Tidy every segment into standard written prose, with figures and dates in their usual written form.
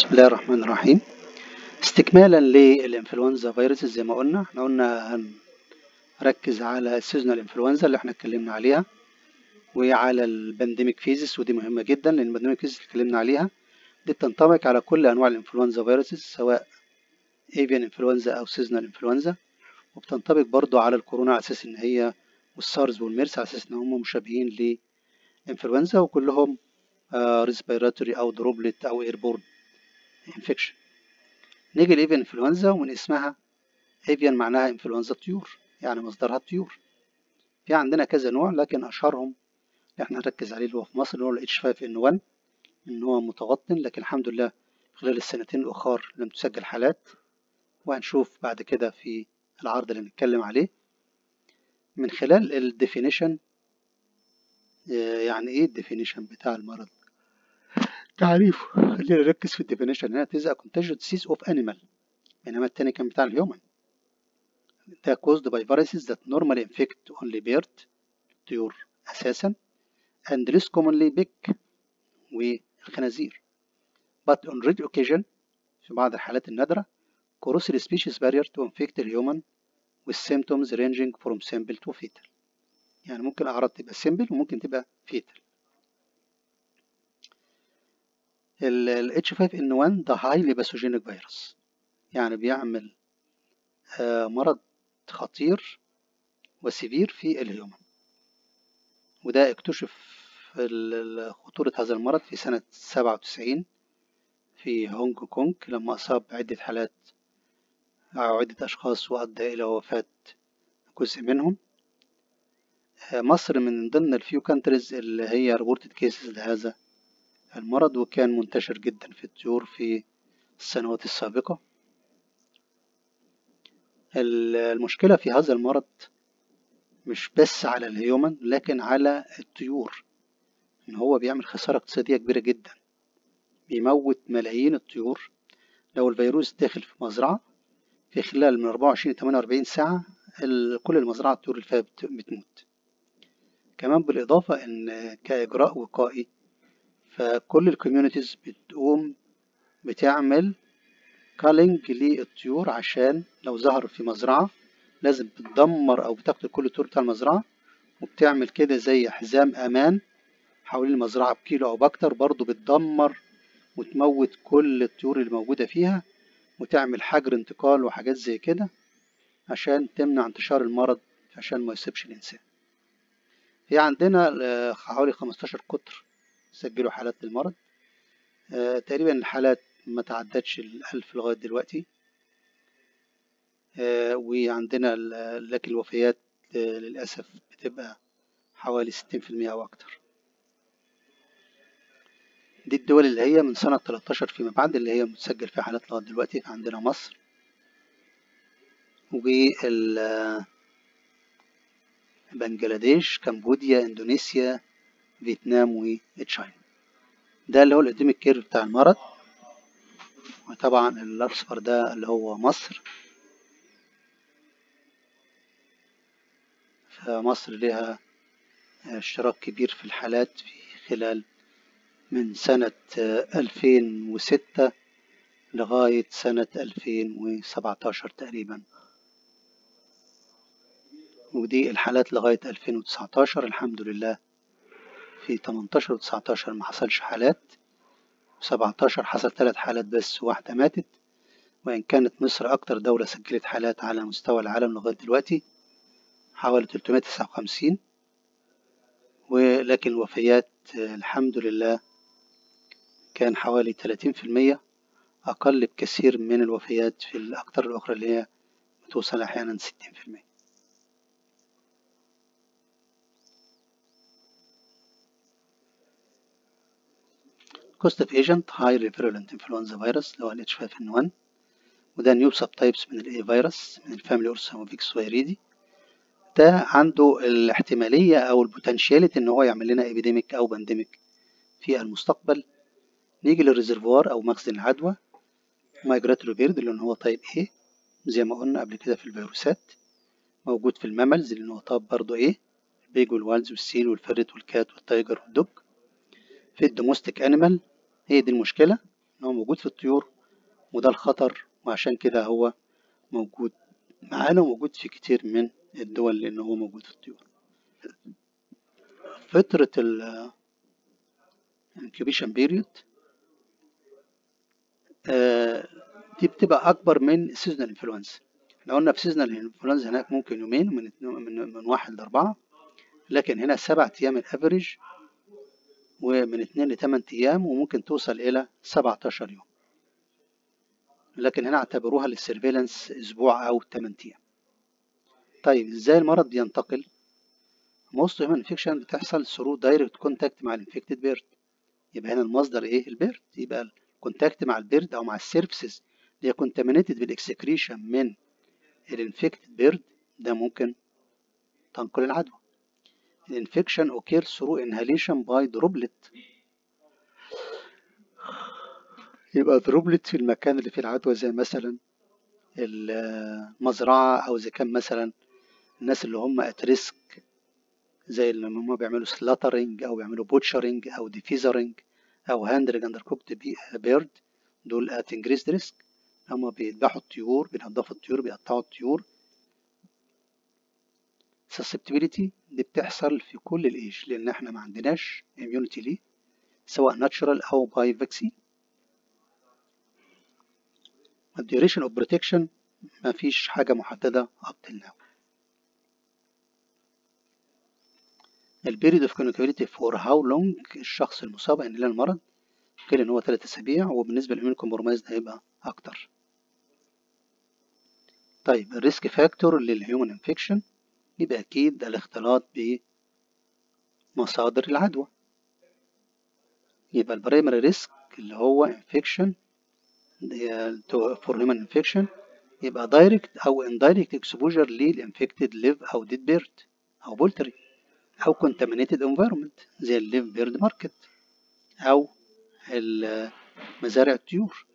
بسم الله الرحمن الرحيم. استكمالا للإنفلونزا فيروسز زي ما قلنا، احنا قلنا هنركز على السيزونال انفلونزا اللي احنا اتكلمنا عليها، وعلى البانديميك فيزس، ودي مهمة جدا لأن البانديميك فيزس اللي اتكلمنا عليها دي بتنطبق على كل أنواع الانفلونزا فيروسز سواء Avian انفلونزا أو سيزونال انفلونزا، وبتنطبق برضو على الكورونا على أساس إن هي والسارز والميرس على أساس إن هم مشابهين لإنفلونزا وكلهم ريسبيراتوري أو دروبلت أو ايربورن انفكشن. نيجي لإيفيان انفلونزا ومن اسمها Avian معناها انفلونزا الطيور، يعني مصدرها الطيور. في عندنا كذا نوع لكن أشهرهم اللي احنا هنركز عليه اللي هو في مصر اللي هو ال H5N1، إن هو متوطن، لكن الحمد لله خلال السنتين الأخر لم تسجل حالات، وهنشوف بعد كده في العرض اللي هنتكلم عليه. من خلال الديفينيشن، يعني ايه الديفينيشن بتاع المرض؟ تعريفه، خلينا نركز في الديفينيشن هنا. تزا contagious disease of animal، بينما التاني كان بتاع الهيومن. ده caused by viruses that normally infect only bird، طيور أساسا، and less commonly pig والخنازير. But on rare occasion، في بعض الحالات النادرة، cross the species barrier to infect the human with symptoms ranging from simple to fatal. يعني ممكن أعراض تبقى simple وممكن تبقى fatal. ال H5N1 ده highly pathogenic virus، يعني بيعمل مرض خطير وسيفير في الهيومن، وده اكتشف خطورة هذا المرض في سنة 97 في هونج كونج لما أصاب عدة حالات أو عدة أشخاص وأدى إلى وفاة جزء منهم. مصر من ضمن الفيو كانتريز اللي هي ريبورتد كيسز لهذا المرض، وكان منتشر جدا في الطيور في السنوات السابقة. المشكلة في هذا المرض مش بس على الهيومن لكن على الطيور، إن هو بيعمل خسارة اقتصادية كبيرة جدا، بيموت ملايين الطيور. لو الفيروس داخل في مزرعة في خلال من 24 ل 48 ساعة كل المزرعة الطيور اللي فيها بتموت. كمان بالإضافة إن كإجراء وقائي فكل الكوميونيتيز بتقوم بتعمل كالينج للطيور، عشان لو ظهر في مزرعة لازم بتدمر أو بتقتل كل الطيور بتاع المزرعة، وبتعمل كده زي حزام أمان حوالين المزرعة بكيلو أو بأكتر، برضو بتدمر وتموت كل الطيور اللي موجودة فيها، وتعمل حجر انتقال وحاجات زي كده عشان تمنع انتشار المرض عشان ما يصيبش الإنسان. في عندنا حوالي 15 قطر سجلوا حالات للمرض، تقريبا الحالات ما تعدتش 1000 لغاية دلوقتي، وعندنا لكن الوفيات للأسف بتبقى حوالي 60% أو أكتر. دي الدول اللي هي من سنة 13 فيما بعد اللي هي متسجل فيها حالات لغاية دلوقتي. فعندنا مصر بنجلاديش، كمبوديا، اندونيسيا، فيتنام وتشاينا. ده اللي هو الإنديميك كيرف بتاع المرض. وطبعا الأصفر ده اللي هو مصر. فمصر لها اشتراك كبير في الحالات في خلال من سنة 2006 لغاية سنة 2017 تقريبا، ودي الحالات لغاية 2019. الحمد لله في 18 و 19 ما حصلش حالات، 17 حصل 3 حالات بس واحدة ماتت، وإن كانت مصر أكتر دولة سجلت حالات على مستوى العالم لغاية دلوقتي حوالي 359، ولكن الوفيات الحمد لله كان حوالي 30%، أقل بكثير من الوفيات في الأكتر الأخرى اللي هي بتوصل أحيانا 60%. Causative agent high virulent influenza virus اللي هو ال H5N1، وده نيو سب تايبس من الاي فيروس من الفاميلي اورسوموفيكس فيريدي. ده عنده الاحتمالية أو البوتنشياليتي إن هو يعمل لنا إبيديميك أو بانديميك في المستقبل. نيجي للريزرفوار أو مخزن العدوى، مايجراتوري بيرد اللي هو تايب A زي ما قلنا قبل كده في الفيروسات، موجود في الماملز اللي هو تايب برضه A، البيج والوالز والسيل والفرد والكات والتايجر والدوج. في الدوموستيك أنيمال هي دي المشكلة، إن هو موجود في الطيور، وده الخطر، وعشان كده هو موجود معانا وموجود في كتير من الدول لأن هو موجود في الطيور. فترة الانكيوبيشن بيريود دي بتبقى أكبر من السيزونال انفلونزا. احنا قلنا في سيزونال انفلونزا هناك ممكن يومين، من 1 ل4، لكن هنا 7 أيام الافريج، ومن 2 ل8 أيام، وممكن توصل إلى 17 يوم، لكن هنا اعتبروها للسيرفيلانس أسبوع أو 8 أيام. طيب ازاي المرض بينتقل؟ موست هيومن انفكشن بتحصل ثرو دايركت كونتاكت مع الانفكتد بيرد. يبقى هنا المصدر ايه؟ البيرد. يبقى الكونتاكت مع البيرد او مع السيرفيسز اللي هي كونتامينيتد بالاكسكريشن من الانفكتد بيرد، ده ممكن تنقل العدوى. الانفكشن اوكير ثرو انهاليشن باي دروبلت. يبقى دروبلت في المكان اللي فيه العدوى، زي مثلا المزرعة، او اذا كان مثلا الناس اللي هم ات ريسك، زي اللي هم بيعملوا سلاترنج او بيعملوا بوتشرنج او ديفيزرنج او هاندرنج اندر كوكت بيرد، دول ات انجريسد ريسك. هم بيذبحوا الطيور، بينضفوا الطيور، بيقطعوا الطيور. susceptibility دي بتحصل في كل الايج، لان احنا ما عندناش immunity ليه، سواء ناتشورال او باي فاكسين. الديوريشن اوف بروتكشن ما فيش حاجه محدده up till now. البيريد اوف كونكتيفيتي فور هاو لونج الشخص المصاب ان له المرض، قيل ان هو 3 اسابيع، وبالنسبه للاميون كومبرومايز ده هيبقى اكتر. طيب الريسك فاكتور للهيومن انفكشن يبقى اكيد الاختلاط بمصادر العدوى. يبقى البرايمري ريسك اللي هو انفكشن فور هيومن انفكشن، يبقى دايركت او اندايركت اكسبوجر للانفكتد ليف او ديد بيرد او بولتري، او كونتامينيتد انفايرمنت زي الليف بيرد ماركت او مزارع الطيور.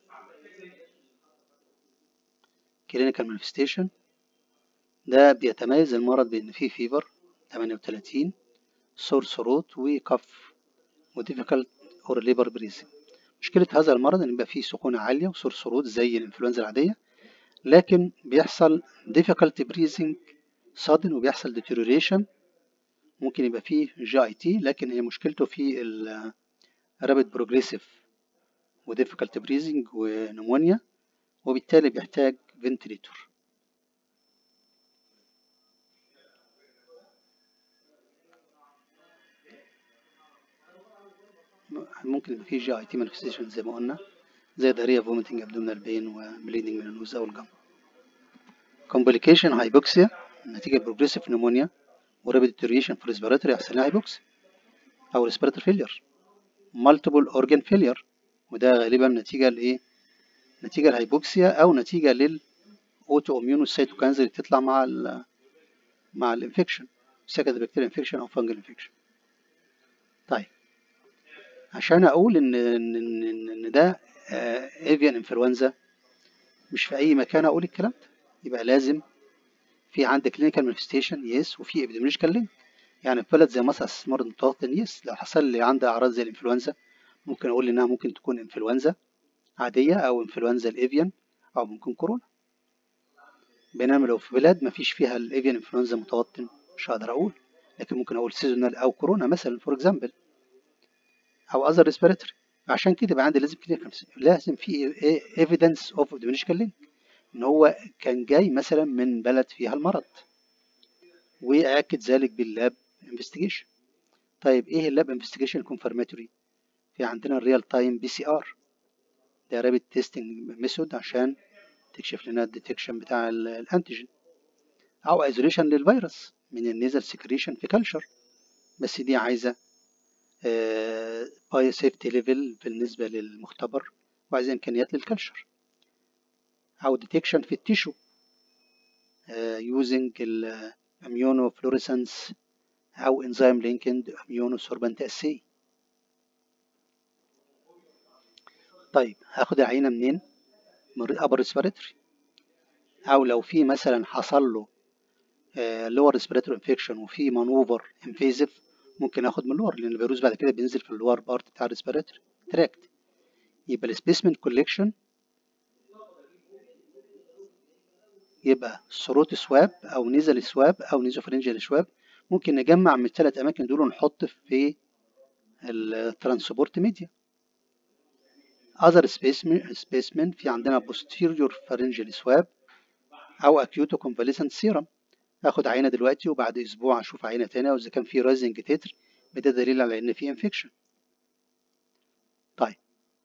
كلينيكال مانيفستيشن ده بيتميز المرض بان فيه فيفر 38، سور ثروت، وكف، وديفيكالت اور ليبر بريزنج. مشكلة هذا المرض ان يبقى فيه سخونة عالية وسور ثروت زي الانفلونزا العادية، لكن بيحصل difficult breathing sudden، وبيحصل deterioration. ممكن يبقى فيه GIT، لكن هي مشكلته في rapid progressive و difficult breathing ونمونيا، وبالتالي بيحتاج ventilator. ممكن يبقى فيه GIT manifestation زي ما قلنا، زي diarrhea، vomiting، abdominal pain، وبليدنج من النوز أو الجنب. complication hypoxia نتيجة progressive pneumonia ورابid deterioration في respiratory يحصل لها hypoxia أو respiratory failure. multiple organ failure، وده غالبا نتيجة لإيه؟ نتيجة الهيبوكسيا أو نتيجة للأوتو إميون السيتوكاينز اللي بتطلع مع الانفكشن، سكندري بكتيريا انفكشن أو فانجل انفكشن. طيب عشان أقول إن ده أفيان انفلونزا، مش في أي مكان أقول الكلام ده، يبقى لازم في عندك كلينيكال مانيفستيشن يس، وفي ابيديميولوجيكال لينك. يعني في بلد زي مصر مرض متوطن يس، لو حصل لي عندي أعراض زي الانفلونزا ممكن أقول إنها ممكن تكون انفلونزا عادية أو انفلونزا الإفيان أو ممكن كورونا. بينما لو في بلاد ما فيش فيها الإفيان انفلونزا متوطن مش هقدر أقول، لكن ممكن أقول سيزونال أو كورونا مثلا فور إكزامبل، أو أذر ريسبيراتوري. عشان كده يبقى عندي لازم في ايفيدنس اوف ابيديميولوجيكال لينك، إن هو كان جاي مثلا من بلد فيها المرض، وأكد ذلك باللاب انفستيجيشن. طيب إيه اللاب انفستيجيشن كونفرماتوري؟ في عندنا الريال تايم PCR، ده رابيد تيستنج ميثود عشان تكشف لنا الديتكشن بتاع الانتيجين، او ايزوليشن للفيروس من النيزل سكريشن في كلشر، بس دي عايزه باي سيفتي ليفل بالنسبه للمختبر، وعايزه امكانيات للكلشر، او ديتكشن في التيشو يوزنج الاميونو فلوريسنس او انزيم لينكد اميونو سوربنت اسي. طيب هاخد العينه منين؟ من الابر ريسبيراتوري، او لو في مثلا حصل له لور ريسبيراتوري انفكشن وفي مانوفر انفيزيف، ممكن اخد من اللور، لان الفيروس بعد كده بينزل في اللور بارت بتاع الريسبيراتوري تراكت. يبقى السبيسمن كوليكشن يبقى ثروت سواب او نيزل سواب او نيزوفرنجيال سواب. ممكن نجمع من الثلاث اماكن دول ونحط في الترانسبورت ميديا. other specimen في عندنا posterior pharyngeal swab او acute convalescent serum. اخد عينه دلوقتي وبعد اسبوع اشوف عينه تانية، واذا كان في رايزنج تتر ده دليل على ان في انفكشن. طيب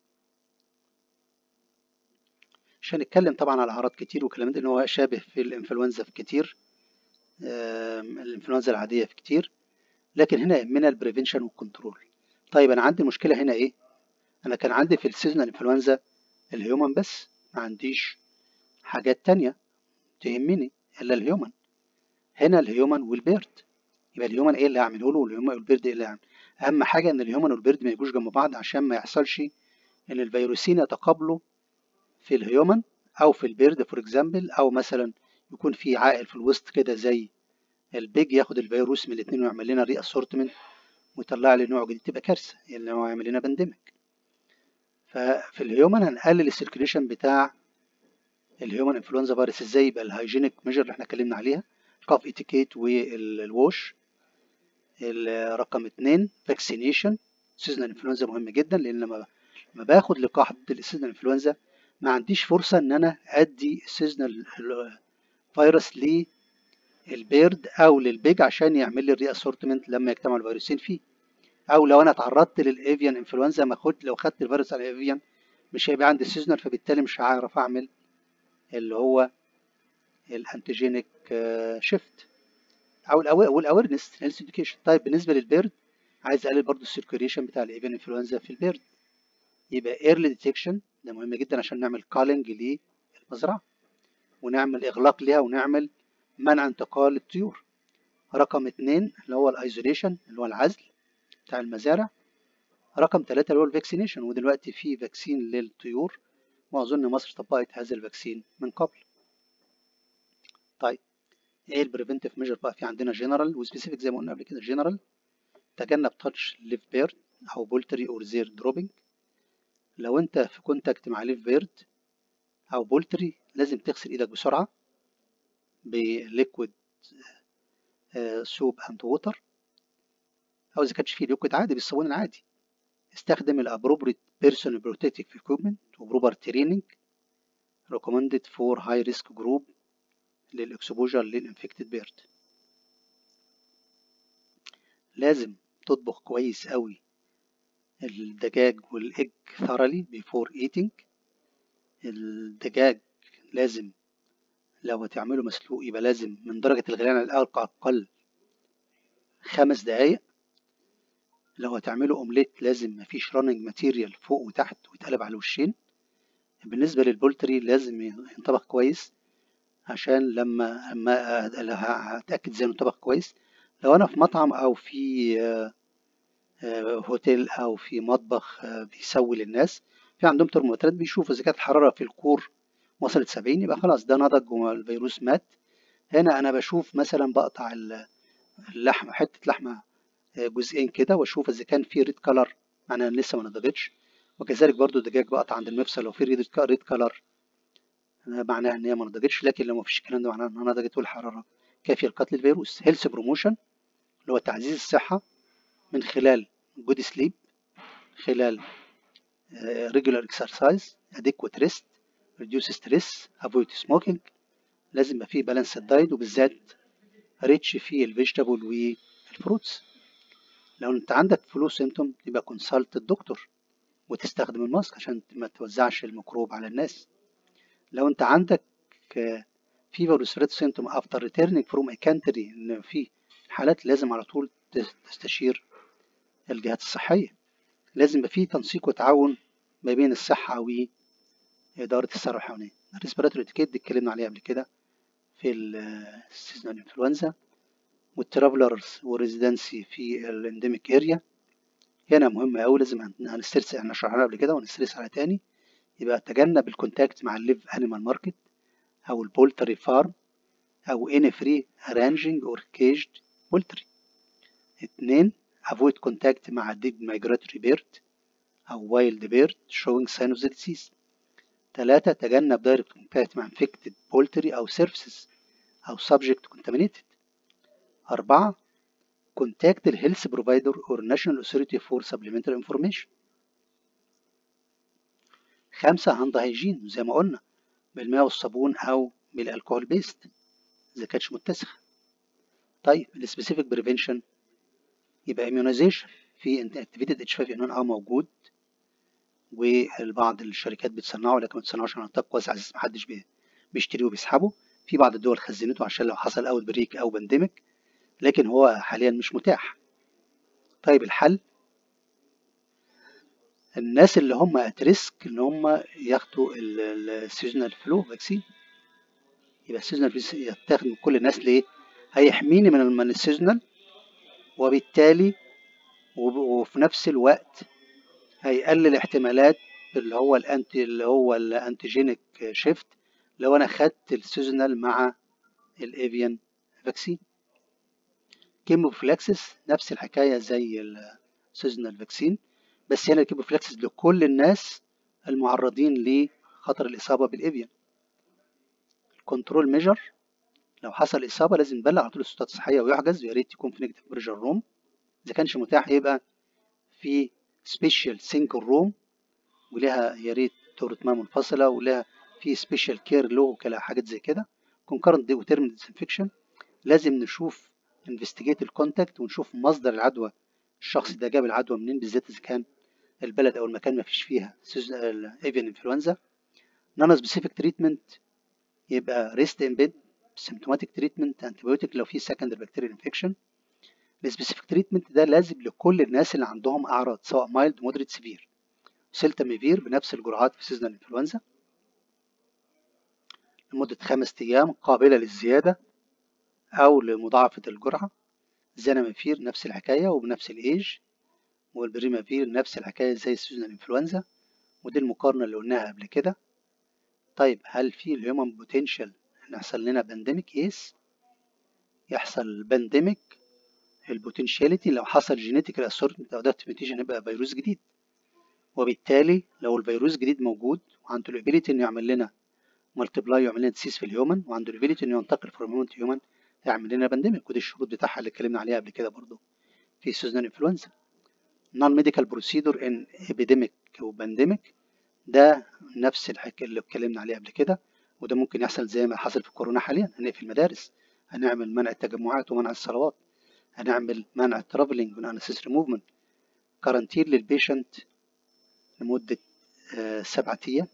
مش هنتكلم طبعا على اعراض كتير وكلام ده، ان هو شابه في الانفلونزا في كتير، الانفلونزا العاديه في كتير، لكن هنا يهمنا البريفنشن والكنترول. طيب انا عندي مشكله هنا ايه؟ انا كان عندي في السيزونال انفلونزا الهيومن بس، ما عنديش حاجات تانية تهمني الا الهيومن. هنا الهيومن والبيرد، يبقى الهيومن ايه اللي هعمله له والهيومن والبيرد ايه اللي هعمل. اهم حاجه ان الهيومن والبيرد ما يجوش جنب بعض عشان ما يحصلش ان الفيروسين يتقابلوا في الهيومن او في البيرد فور اكزامبل، او مثلا يكون في عائل في الوسط كده زي البيج ياخد الفيروس من الاثنين ويعمل لنا ري اسورتمنت ويطلع لي نوع جديد، تبقى كارثه اللي هو يعمل لنا بانديميك. ففي الهيومن هنقلل السيركيليشن بتاع الهيومن انفلونزا فيروس ازاي؟ يبقى الهايجينيك ميجر اللي احنا اتكلمنا عليها، الكاف اتيكيت والووش. رقم 2 فاكسينيشن. سيزونال انفلونزا مهم جدا، لان لما باخد لقاح ضد السيزونال انفلونزا ما عنديش فرصه ان انا ادي السيزونال فيروس للبيرد او للبيج عشان يعمل لي الري اسورتمنت لما يجتمع الفيروسين فيه. او لو انا تعرضت للافيان انفلونزا لو خدت الفيروس على الافيان مش هيبقى عندي سيزونال، فبالتالي مش هعرف اعمل اللي هو الانتيجينيك شيفت او الاويرنس هيلث اديوكيشن. طيب بالنسبه للبيرد عايز اقلل برضو السيركيوليشن بتاع الافيان انفلونزا في البيرد، يبقى ايرلي ديتكشن ده مهم جدا عشان نعمل كالينج للمزرعه ونعمل اغلاق ليها ونعمل منع انتقال الطيور. رقم 2 اللي هو الايزوليشن اللي هو العزل بتاع المزارع. رقم 3 اللي هو الفاكسينيشن، ودلوقتي في فاكسين للطيور واظن مصر طبقت هذا الفاكسين من قبل. طيب ايه البريفنتيف ميجر بقى؟ في عندنا جنرال وسبيسيفيك زي ما قلنا قبل كده. جنرال تجنب تاتش ليف بيرد او بولتري اور زير دروبنج. لو انت في كونتاكت مع ليف بيرد او بولتري لازم تغسل ايدك بسرعه بليكويد سوب اند ووتر، او اذا كانش فيه ليكويد عادي بالصابون العادي. استخدم الابروبريت بيرسونال بروتكتيف اكويبمنت وبروبر تريننج recommended for high risk group للاكسبوجر للانفكتد بيرد. لازم تطبخ كويس قوي الدجاج والايج thoroughly before eating. الدجاج لازم لو هتعمله مسلوق يبقى لازم من درجة الغليان على الأقل 5 دقايق. لو هتعمله اومليت لازم مفيش راننج ماتيريال فوق وتحت ويتقلب على الوشين. بالنسبة للبولتري لازم ينطبخ كويس عشان لما هتأكد ازاي ينطبخ كويس. لو انا في مطعم او في هوتيل او في مطبخ بيسوي للناس، في عندهم ترمومترات بيشوفوا اذا كانت الحرارة في الكور وصلت 70 يبقى خلاص ده نضج والفيروس مات. هنا انا بشوف مثلا بقطع اللحمة حتة لحمة جزئين كده واشوف اذا كان في ريد كلر معناها لسه ما نضجتش، وكذلك برضو الدجاج بقطع عند المفصل لو في ريد كلر معناها ان هي ما نضجتش، لكن لو ما فيش الكلام ده معناها انها نضجت والحراره كافيه لقتل الفيروس. هيلث بروموشن اللي هو تعزيز الصحه من خلال جود سليب، خلال ريجولار اكسرسايز، اديكويت ريست، ريديوس ستريس، افويد سموكينج. لازم يبقى فيه بالانس دايت وبالذات ريتش في الفيجيتابل والفروتس. لو انت عندك فلو سيمتوم يبقى كونسلت الدكتور وتستخدم الماسك عشان ما توزعش الميكروب على الناس. لو انت عندك فيفر وسبريد سيمتوم افتر ريتيرنينج فروم اي كانتري، ان في حالات لازم على طول تستشير الجهات الصحيه. لازم يبقى في تنسيق وتعاون ما بين الصحه واداره الثروه الحيوانيه. الريسبيراتوري اتيكيت دي اتكلمنا عليها قبل كده في السيزونال انفلونزا، والترافلرز وريزيدنسي في الانديميك اريا. هنا مهمه قوي لازم هنسترس، احنا شرحناها قبل كده ونسترس على تاني. يبقى تجنب الكونتاكت مع الليف انيمال ماركت او البولتري فارم او any free arranging or caged poultry. 2 avoid contact مع dead migratory bird أو wild bird showing sign of the disease. 3. تجنب direct contact مع infected poultry أو surfaces أو subject contaminated. 4. contact the health provider or national authority for supplementary information. 5. hand hygiene زي ما قلنا بالماء والصابون أو بالالكحول بيست إذا كانتش متسخة. طيب السبيسيفيك بريفنشن يبقى immunization في activated H5N1 موجود، والبعض الشركات بتصنعه لكن ما بتصنعوش على نطاق واسع، محدش بيشتريه وبيسحبه. في بعض الدول خزنته عشان لو حصل اوت بريك او بنديميك، لكن هو حاليا مش متاح. طيب الحل، الناس اللي هم ات ريسك ان هم ياخدوا السيزونال فلو فاكسين. يبقى السيزونال يتاخد من كل الناس. ليه؟ هيحميني من السيزونال، وبالتالي وفي نفس الوقت هيقلل احتمالات اللي هو الانتيجينيك شيفت لو انا خدت السيزونال مع الافيان فاكسين. كيموفلاكسس نفس الحكايه زي السيزونال فاكسين، بس هنا الكيموفلاكسس لكل الناس المعرضين لخطر الاصابه بالافيان. الكنترول ميجر، لو حصل اصابه لازم نبلغ على طول السلطات الصحيه ويحجز، ويا ريت يكون في نيجاتيف بريشر روم. اذا كانش متاح يبقى في سبيشال سينجل روم ولها يا ريت دورة ماء منفصلة، ولها في سبيشال كير له وكلا حاجات زي كده. كونكرنت وتيرم ديسانفكشن، لازم نشوف انفستيجيت الكونتاكت ونشوف مصدر العدوى، الشخص ده جاب العدوى منين، بالذات اذا كان البلد او المكان ما فيش فيها الافيان انفلونزا. نون سبيسيفيك تريتمنت يبقى ريست ان بيد، سيمتوماتيك تريتمنت انتيبيوتيك لو في سكندري بكتيريال انفكشن. السبيسيفيك تريتمنت ده لازم لكل الناس اللي عندهم اعراض سواء مايلد مودريت سيفير. سيلتاميفير بنفس الجرعات في سيزونال انفلونزا لمدة 5 أيام قابلة للزيادة أو لمضاعفة الجرعة. زناميفير نفس الحكاية وبنفس الإيج، والبريمافير نفس الحكاية زي السيزونال انفلونزا، ودي المقارنة اللي قلناها قبل كده. طيب هل في الهيومن بوتنشال إن يحصل لنا بانديميك؟ يس، يحصل بانديميك. البوتنشاليتي لو حصل جينيتيكال اسورتمنت أو ادابتيف ميوتيشن يبقى فيروس جديد، وبالتالي لو الفيروس جديد موجود وعنده الابيليتي إنه يعمل لنا مالتيبلاي ويعمل لنا ديسيز في الهيومن، وعنده الابيليتي انه ينتقل فروم هيومن تو هيومن، يعمل لنا بانديميك. ودي الشروط بتاعها اللي اتكلمنا عليها قبل كده برضه في سيزونال انفلونزا. نون ميديكال بروسيدور ان ابيديميك وبانديميك، ده نفس الحكايه اللي اتكلمنا عليها قبل كده، وده ممكن يحصل زي ما حصل في الكورونا حاليا. هنقفل المدارس، هنعمل منع التجمعات ومنع الصلوات، هنعمل منع الترافلينج والانسيسري موفمنت، كارانتين للبيشنت لمده 7 أيام.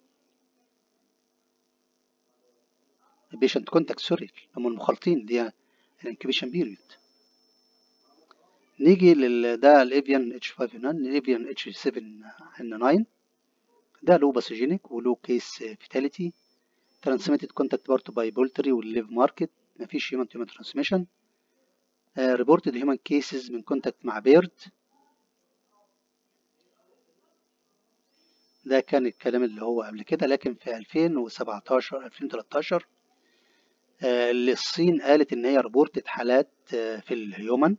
البيشنت كونتاكت سوري هم المخالطين، دي الانكيبيشن بيريود. نيجي ده الافيان اتش 5 الافيان اتش 7 ان 9، ده له باثوجينيك وله كيس فيتاليتي، ترانسميتد كونتاكت بارت باي بولتري والليف ماركت، مفيش هيومن تو هيومن ترانسميشن. ريبورتد هيومن كيسز من كونتاكت مع بيرد، ده كان الكلام اللي هو قبل كده. لكن في 2017 2013 اللي الصين قالت ان هي ريبورتد حالات في الهيومن،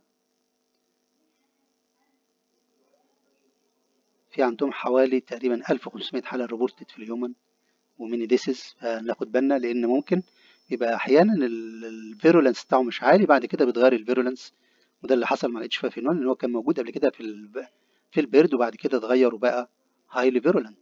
في عندهم حوالي تقريبا 1500 حالة ريبورتد في الهيومن وميني ديسز. فناخد بالنا لان ممكن يبقى احيانا الفيرولنس بتاعه مش عالي، بعد كده بيتغير الفيرولنس، وده اللي حصل مع الاتش 5 ان هو كان موجود قبل كده في البيرد، وبعد كده اتغير وبقى هايلي فيرولنت.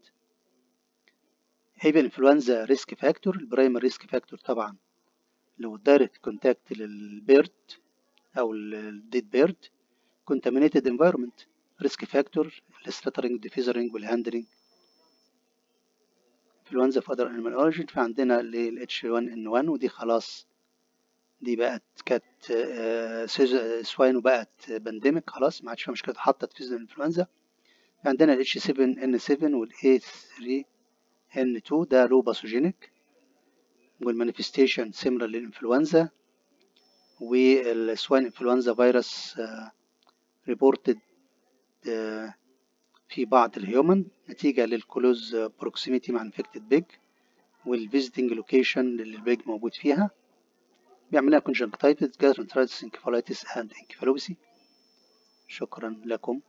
ايفن انفلونزا ريسك فاكتور، البرايمري ريسك فاكتور طبعا لو الدايركت كونتاكت للبيرد او الديد بيرد، contaminated environment ريسك فاكتور، السلترنج ديفيزرنج والهاندلنج، انفلونزا في اذر انيمال اوريجين. فعندنا ال H1N1 ودي خلاص، دي بقت كانت سواين وبقت بانديميك خلاص، ما عادش فيها مشكله، اتحطت في سيزون الانفلونزا. عندنا ال H7N7 وال A3N2 ده لو باثوجينيك، والمانيفستيشن سيميلر للانفلونزا. والسواين انفلونزا فيروس ريبورتد في بعض الهيومن نتيجة للكلوز بروكسيميتي مع انفكتد بيج، والفيزيتنج لوكيشن اللي البيج موجود فيها، بيعملها كونجنكتيفيتس، جاسترونترايتس، انكفالايتس اند انكفالوباسي. شكرا لكم.